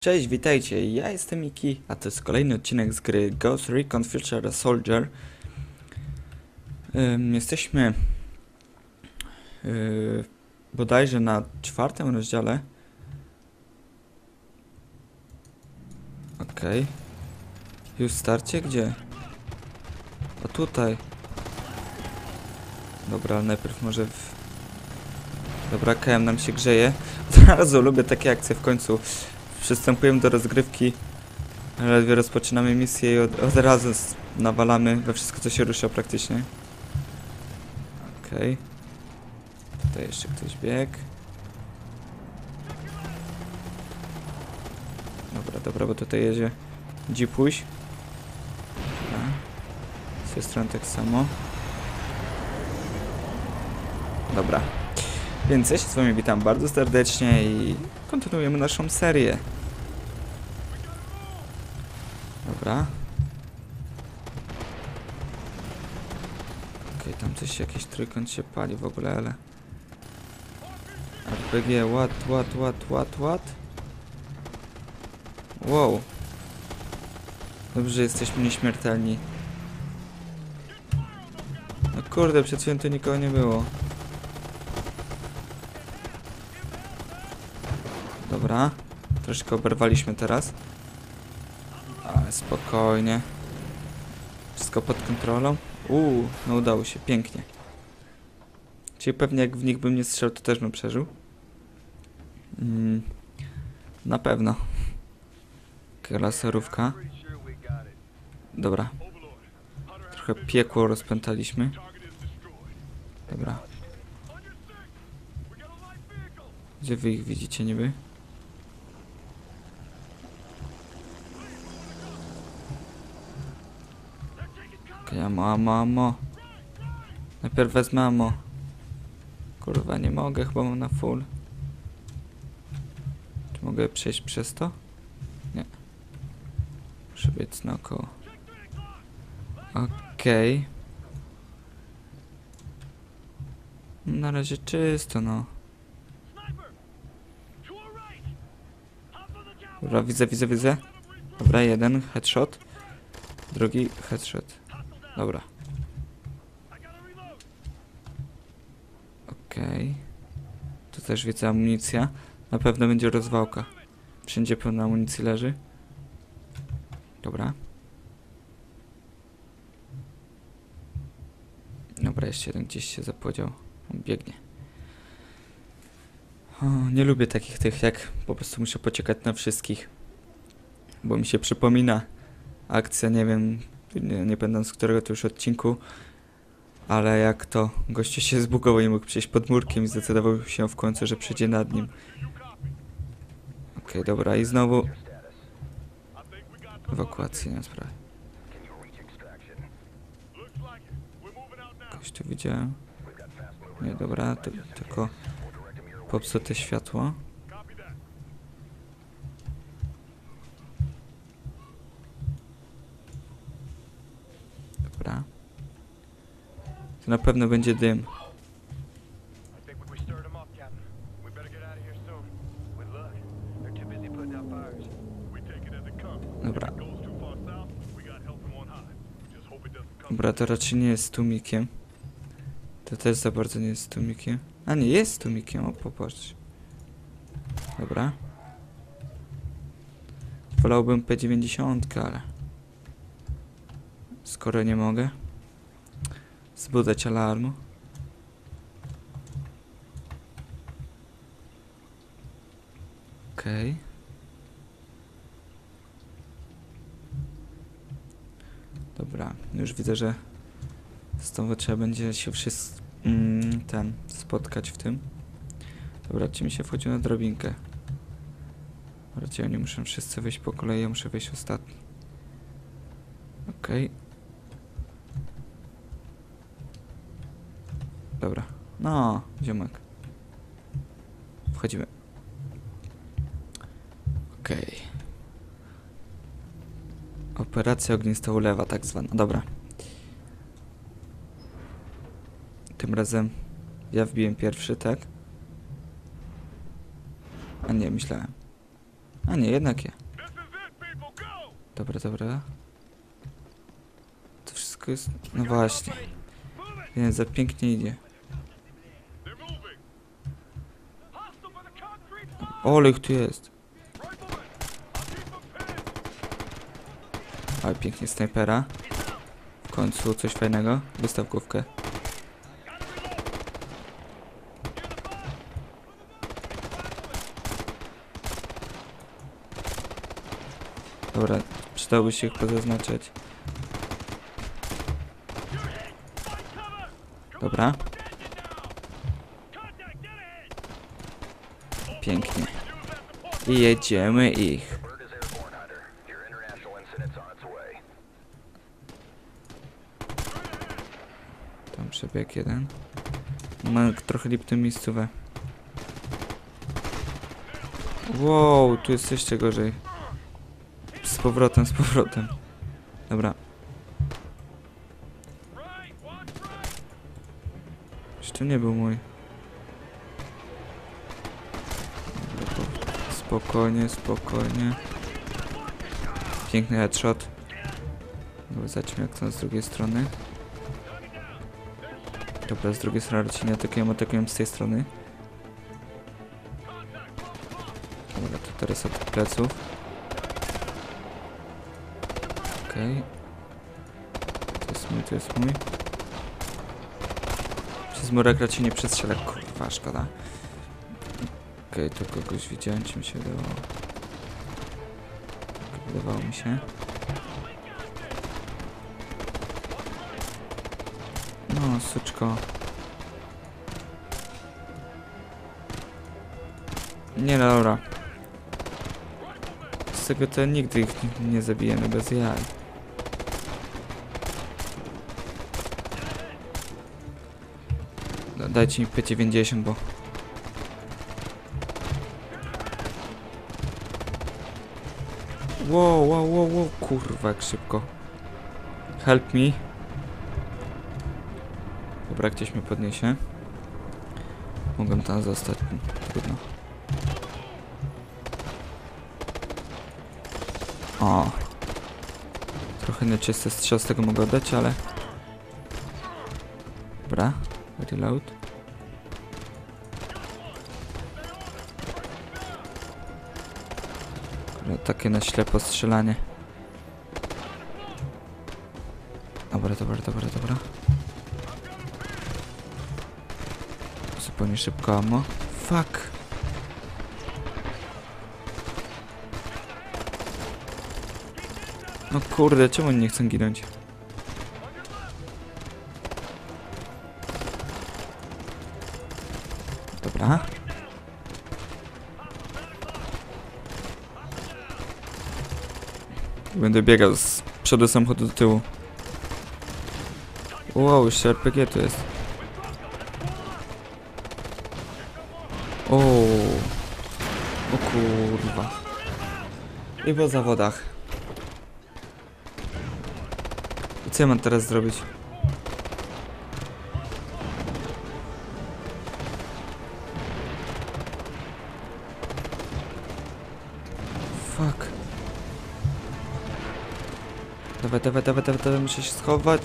Cześć, witajcie, ja jestem Miki, a to jest kolejny odcinek z gry Ghost Recon Future Soldier. Jesteśmy bodajże na 4. rozdziale. Okej. Już starcie? Gdzie? A tutaj. Dobra, ale najpierw może Dobra, KM nam się grzeje. Od razu lubię takie akcje w końcu. Przystępujemy do rozgrywki. Ledwie rozpoczynamy misję i od razu nawalamy we wszystko, co się rusza praktycznie. Okej. Tutaj jeszcze ktoś biegł. Dobra, bo tutaj jedzie dzipuś. Dobra. Z tej strony tak samo. Dobra. Więc ja się z wami witam bardzo serdecznie i kontynuujemy naszą serię. Dobra. Okej, tam coś, jakiś trójkąt się pali w ogóle, ale... RPG, what? Wow. Dobrze, że jesteśmy nieśmiertelni. No kurde, przed chwilą tu nikogo nie było. Dobra. Troszkę oberwaliśmy teraz. Ale spokojnie. Wszystko pod kontrolą. No udało się, pięknie. Czyli pewnie jak w nich bym nie strzelał, to też bym przeżył. Na pewno. Laserówka. Dobra. Trochę piekło rozpętaliśmy. Dobra. Gdzie wy ich widzicie niby? Okej, ammo. Najpierw wezmę ammo. Kurwa, nie mogę, chyba mam na full. Czy mogę przejść przez to? Nie. Muszę biec naokoło. Okej. Na razie czysto, no. Dobra, widzę. Dobra, jeden headshot. Drugi headshot. Dobra. Okej. Tu też widzę amunicja. Na pewno będzie rozwałka. Wszędzie pełno amunicji leży. Dobra. Dobra, jeszcze jeden gdzieś się zapodział. On biegnie. Nie lubię takich jak po prostu muszę poczekać na wszystkich. Bo mi się przypomina akcja, nie wiem, nie będąc z którego to już odcinku, ale jak to gościu się zbugował i mógł przejść pod murkiem i zdecydował się w końcu, że przejdzie nad nim. Okej, dobra, i znowu ewakuacja, nie ma sprawy. Kogoś tu widziałem. Nie, dobra, to tylko popsute światło. Dobra. To na pewno będzie dym. Dobra. Dobra, to raczej nie jest tłumikiem. To też za bardzo nie jest tłumikiem. A nie, jest tłumikiem, o popatrz. Dobra. Wolałbym P90, ale... skoro nie mogę zbudzać alarmu. Okej. Dobra, już widzę, że z tą trzeba będzie się spotkać w tym. Dobra, czy mi się wchodzi na drabinkę? Raczej oni muszą wszyscy wyjść po kolei, ja muszę wejść ostatni. Okej. Dobra. No, ziomek. Wchodzimy. Okej. Operacja ognista ulewa, tak zwana. Dobra. Tym razem ja wbiłem pierwszy, tak? A nie, myślałem. A nie, jednak je. Dobra, dobra. To wszystko jest... No właśnie. Nie, za pięknie idzie. Ole, ich tu jest. Ale pięknie snajpera. W końcu coś fajnego. Wystaw główkę. Dobra, przydałoby się ich pozaznaczać. Dobra. Pięknie. I jedziemy ich. Tam przebieg jeden. Mam trochę lipną miejscówę. Wow, tu jest jeszcze gorzej. Z powrotem, z powrotem. Dobra. Jeszcze nie był mój. Dobra, spokojnie, spokojnie. Piękny headshot. Dobra, zobaczmy jak to z drugiej strony. Dobra, z drugiej strony ci nie atakują z tej strony. Dobra, to teraz od pleców. Okej. To jest mój, to jest mój. Przez murek raczej nie przestrzela, kurwa, szkoda. Okej, tu kogoś widziałem, czy mi się wydawało. Wydawało mi się. No, suczko. Nie, no, dobra. Z tego to nigdy ich nie zabijemy bez jaj. Dajcie mi P90, bo... Wow, wow, wow, wow, kurwa, jak szybko. Help me. Dobra, gdzieś mnie podniesie. Mogłem tam zostać. Trudno. O. Trochę nieczyste strzał z tego mogę oddać, ale... Dobra. Reload. Takie na ślepo strzelanie. Dobra, dobra, dobra, dobra. Zupełnie szybko ammo. Fuck. No kurde, czemu oni nie chcą ginąć? Dobra. Będę biegał z przodu samochodu do tyłu. Wow, jeszcze RPG tu jest. O kurwa. I po zawodach. I co ja mam teraz zrobić? Fuck. Dawaj, dawaj, dawaj, dawaj, dawaj, muszę się schować.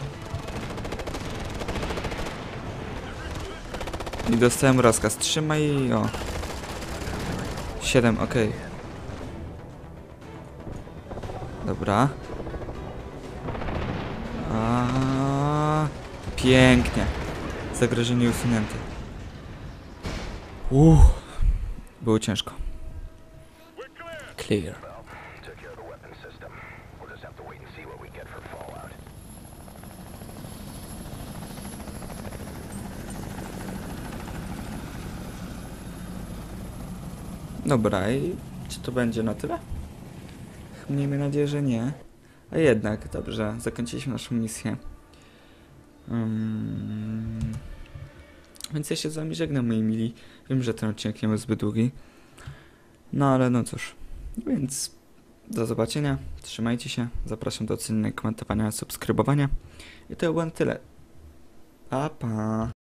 I dostałem rozkaz. Trzymaj i o. 7, okej. Dobra. Pięknie. Zagrożenie usunięte. Było ciężko. Clear. Dobra, i czy to będzie na tyle? Miejmy nadzieję, że nie. A jednak, dobrze, zakończyliśmy naszą misję. Więc ja się z wami żegnam, moi mili. Wiem, że ten odcinek nie był zbyt długi. No ale no cóż. Więc do zobaczenia. Trzymajcie się. Zapraszam do oceny, komentowania, subskrybowania. I to było na tyle. Pa, pa.